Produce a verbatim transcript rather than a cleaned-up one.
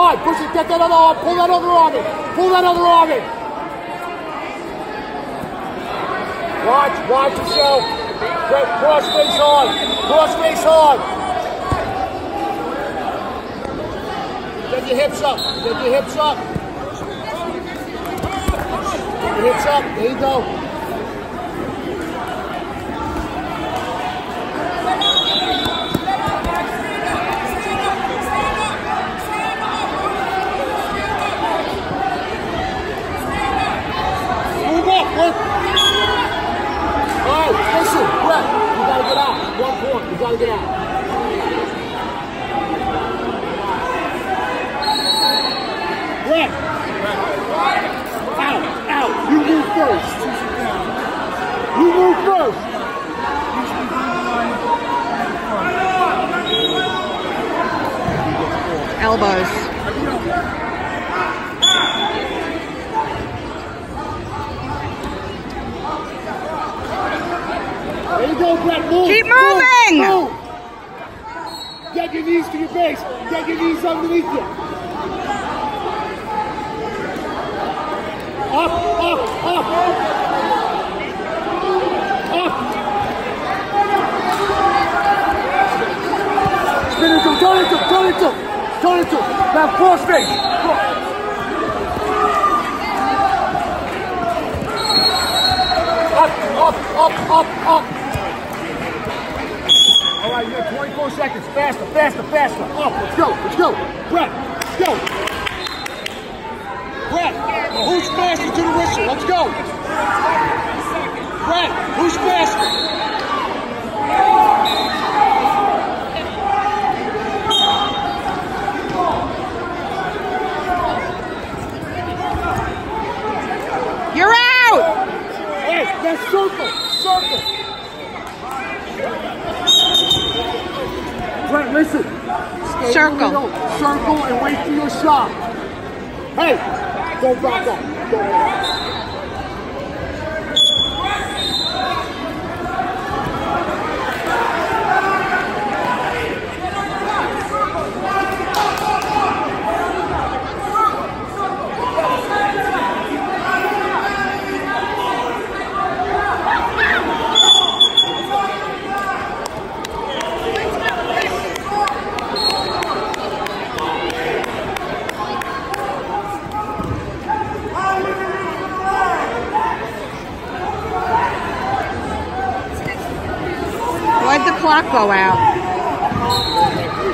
hard. Push it. Get that other arm. Pull that other arm in. Pull that other arm in. Watch. Watch yourself. Cross face hard. Cross face hard. Get your hips up. Get your hips up. Get your hips up. There you go. Move up, Rick. All right, listen, Brett. You gotta get out. One point. You gotta get out. Brett. Out, out. You move first. You move first. Elbows. There you go, Brett. Move. Keep moving. Move, move. Get your knees to your base. Get your knees underneath you. Up, up, up. Up. Spin into, turn into, turn into, turn into. Now cross face. Up, up, up, up, up. All right, you have twenty-four seconds. Faster, faster, faster. Up, let's go, let's go. Brett, let's go. Brett, well, who's faster to the whistle? Let's go. Brett, who's faster? You're out! Hey, that's circle, circle. Brett, listen. Stay Circle. Circle and wait for your shot. Hey! Don't back up. Go ahead. Why'd the clock go out?